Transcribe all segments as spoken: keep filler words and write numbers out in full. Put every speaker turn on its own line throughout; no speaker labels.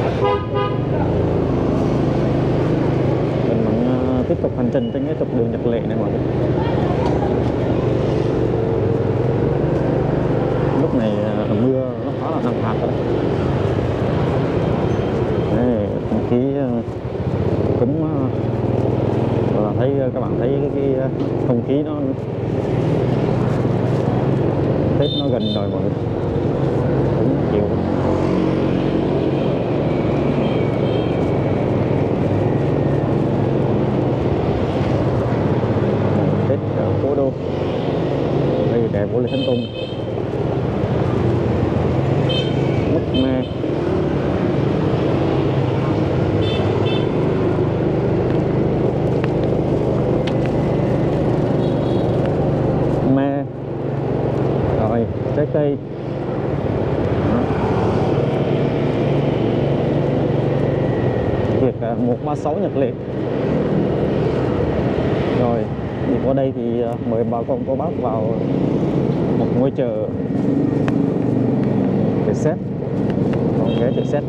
Mình vẫn uh, tiếp tục hành trình trên cái trục đường Nhật Lệ này mọi người. Lúc này uh, mưa nó khá là nặng hạt rồi. Đây, không khí uh, cũng uh, là thấy uh, các bạn thấy cái, cái uh, không khí nó Tết nó gần rồi mọi người, cũng chịu. Tết ở cố đô đây đẹp của Lê Thánh Tôn, Múc Me. Me rồi trái cây. Việc một ba sáu Nhật Lệ. Rồi đi qua đây thì mời bà con cô bác vào một ngôi chợ chợ Xét, còn ghé chợ Xét.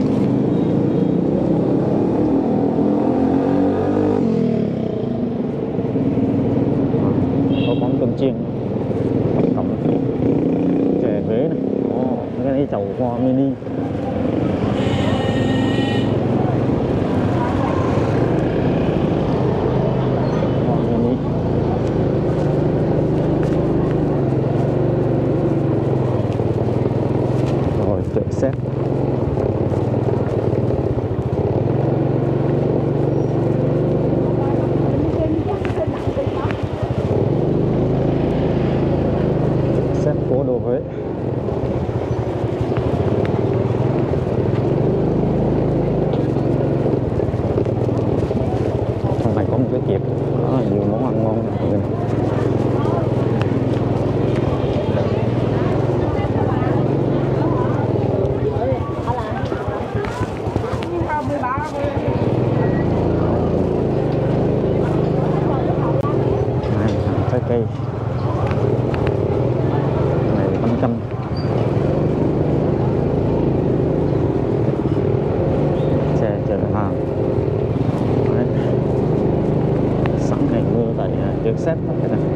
Có món cơm chiên cộng chè Huế này. Oh, cái này chầu hoa mini. Chợ Xét. Xét cố đô Huế. Hôm nay có một cái tiệm đó, nhiều món ăn ngon này. Trái cây này bánh canh, xe chở hàng. Đấy. Sẵn ngày mưa tại chợ Xét cái này.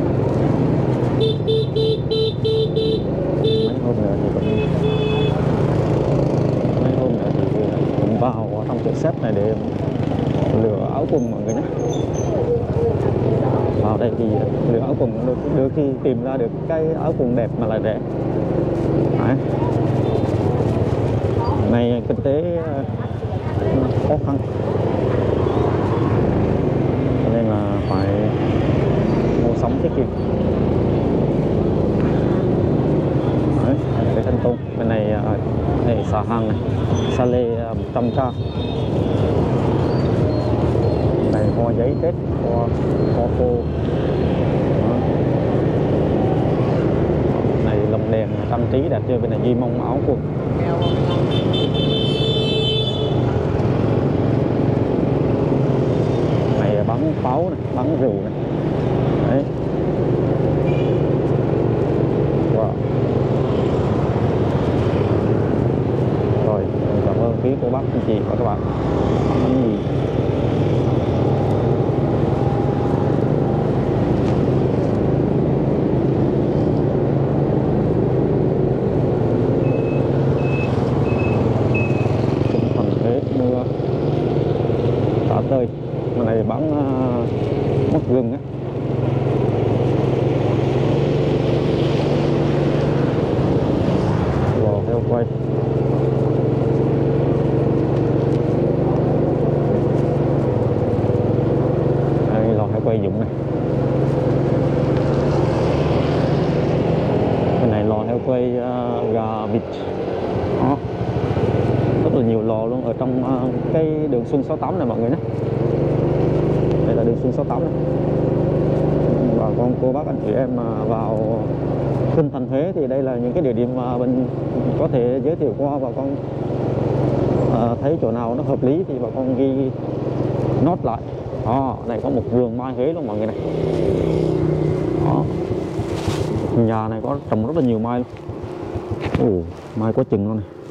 Mấy hôm nữa thì cũng mấy hôm nữa thì cũng vào trong chợ Xét này để lựa áo quần mọi người nhé. Vào đây thì lựa áo quần được, được khi tìm ra được cái áo quần đẹp mà lại rẻ. Đấy. Này kinh tế khó khăn nên là phải mua sắm tiết kiệm. Đấy, cái Thanh Tôn bên này này xà hàng này, sa lê một trăm k. Này hoa giấy Tết, hoa hoa khô. Này lồng đèn trang trí đẹp chưa, bên này Di Mông áo quần. Này bắn pháo này, bắn rượu này. Đấy. Wow. Rồi, cảm ơn quý cô bác anh chị và các bạn. Uhm. Tơi mà này bán uh, mất gừng á. Lò heo quay. Đây lò heo quay dụng này. Cái này lò heo quay uh, gà vịt. Đó. Rất là nhiều lò luôn ở trong uh, cái đường Xuân sáu tám này mọi người nhé. Đây là đường Xuân sáu tám này. Và con cô bác anh chị em mà vào Kinh Thành Huế thì đây là những cái địa điểm mà mình có thể giới thiệu qua và con uh, thấy chỗ nào nó hợp lý thì bà con ghi nốt lại. Đó, này có một vườn mai Huế luôn mọi người này. Đó. Nhà này có trồng rất là nhiều mai luôn. Ồ, mai có chừng luôn này.